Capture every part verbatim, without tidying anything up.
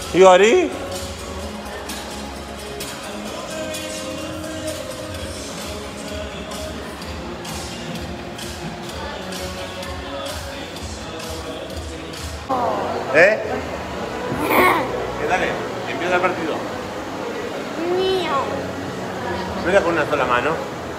Igori. ¿Eh? ¿Qué dale? Empieza el partido. Mío. Mira con una sola mano.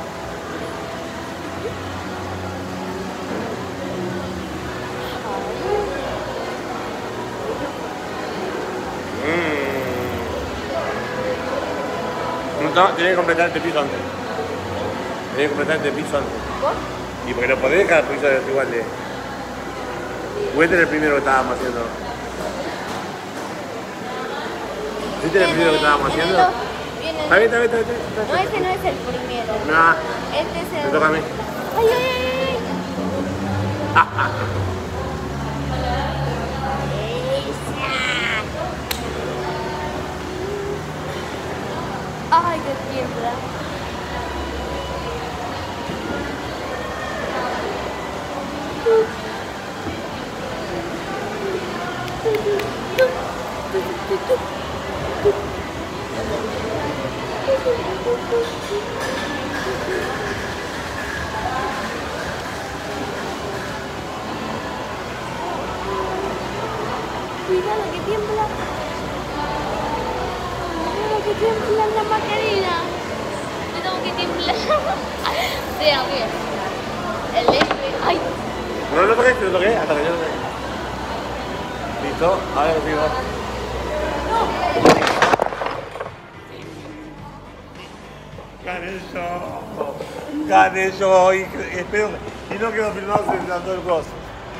Mm. No, tienes que completar este piso antes. Tienes que completar este piso antes. ¿Por? Y porque no podés dejar el piso igual de... Este es el primero que estábamos haciendo. ¿Este es el primero que estábamos haciendo? Viene. Está bien, está bien, está bien. No, este no es el primero. No. Este es el... Me toca a mí. ¡Ay, ay, ay! ¡Ay, qué tiembla! Cuidado que tiembla. Cuidado que tiembla la Macarena. Cuidado que tiembla. Sea bien. El este. ¡Ay! No lo toqué, lo toqué, hasta que yo lo toqué. Listo, ahora lo sigo. Gané yo. Gané yo y espero. Y no quedó filmado en todo el coso.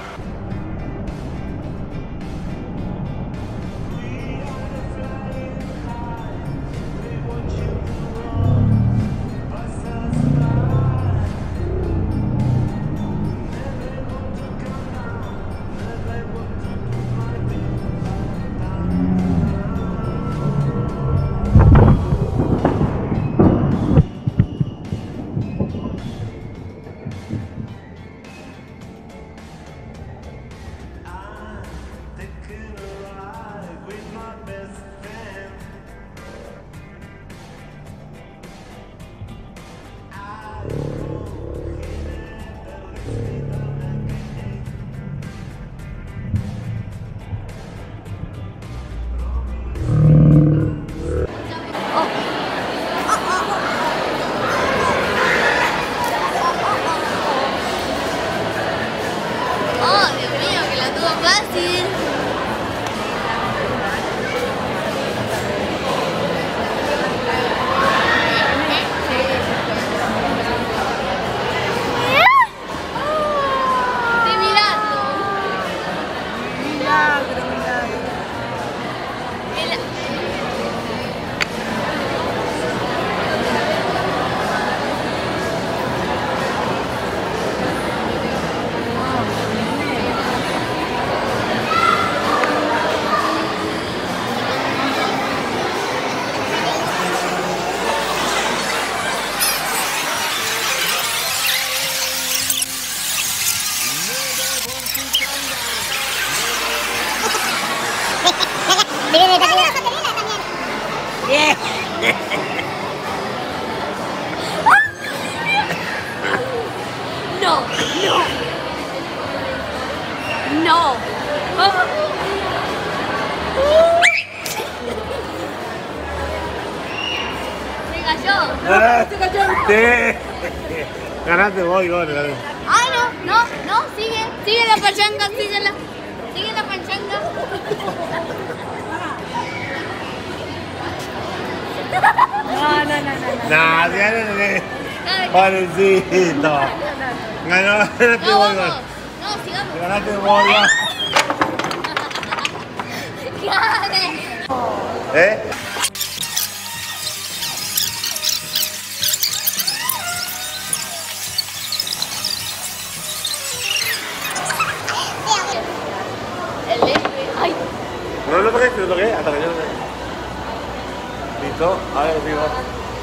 No, no. No. Se cayó. Se cayó. Sí. Ganaste vos, igual. Ah, no, no, no, sigue. Sigue la pachanga, sigue la. Sigue la pachanga. No, no, no, no. No, ya no, no. Parecito. Ganó, ganaste No, vos, vamos. No, sigamos. ganaste vos, Gané. ¿Eh? El este. Ay. No lo toqué, lo toqué, hasta que yo lo toqué. Listo, ahora lo sigo.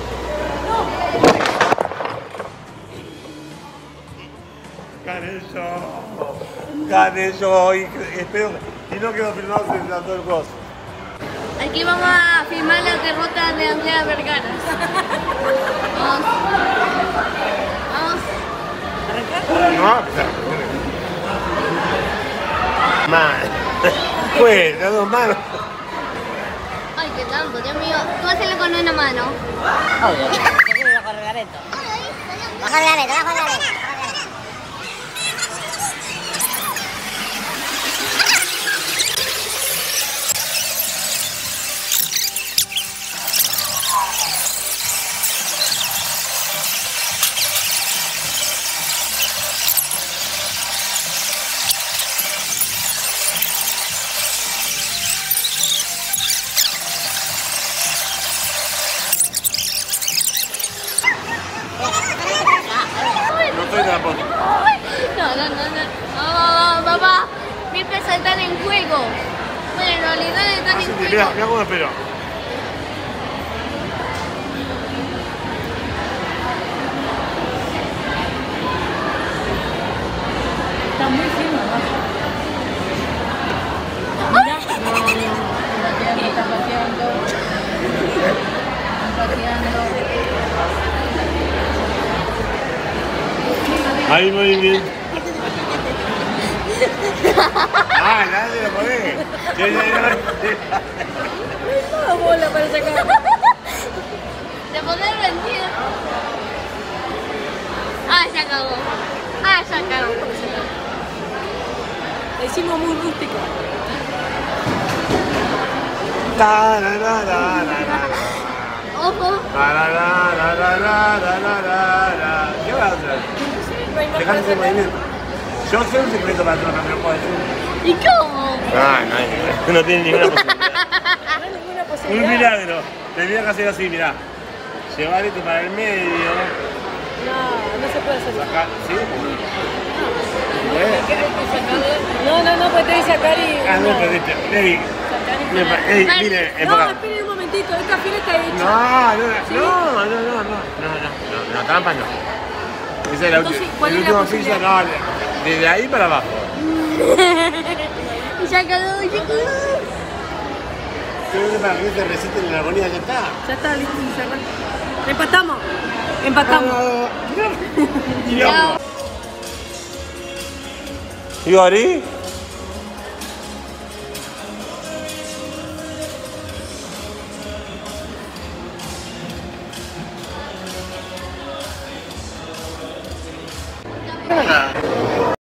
Gané yo. Gané yo y espero. Y no quedó filmado en todo el coso. Aquí vamos a filmar la derrota de Andrea Vergara. Vamos. Vamos. No, mal. Pues, las dos manos. Ay, qué tanto, Dios mío. Tú hacerlo con una mano. Obvio, yo quiero ir bajo el gareto. Bajo el gareto, bajo el gareto. No estoy tampoco. No, no, no, no. Vamos, vamos, papá. Mi peso está en juego. Bueno, en realidad están en Mira, juego. mira cómo espero. Está muy fino, ¿no? Mira. Está pateando. Está pateando. Hay movimiento. Ah, nadie lo pone. Toda bola para sacar. De poder vendido. Ah, se acabó. Ah, se acabó. Le hicimos muy rústico. La, la, la, la, la, la. Ojo. La, la, la, la, la, la, la, la, la. ¿Qué vas a hacer? Dejate ese movimiento. Yo sé un secreto para atrás, no lo puedo decir. ¿Y cómo? Ah, no, no tiene ninguna posibilidad. No hay ninguna Un posibilidad. milagro. Tendría que hacer así, mirá. Llevar esto para el medio. No, no se puede hacer eso. Sacar, ¿sí? Hay que- hay que sacarle. No, no, no, pues te dice sacar y. Ah, no, perdiste. Ey, Sacar y me poner. pa- ey, mire, No, época. esperen un momentito, esta fila está hecha. No, no, no, no, no, no, no, no, no, trampa no. Esa es la Entonces, última. ¿cuál El es la último posibilidad? piso, no, desde ahí para abajo. Y se acabó, se acabó. Creo que para que se resiste en la agonía ya está. Ya está listo, cerrado. Empatamos. Empatamos. ¿Y Gori?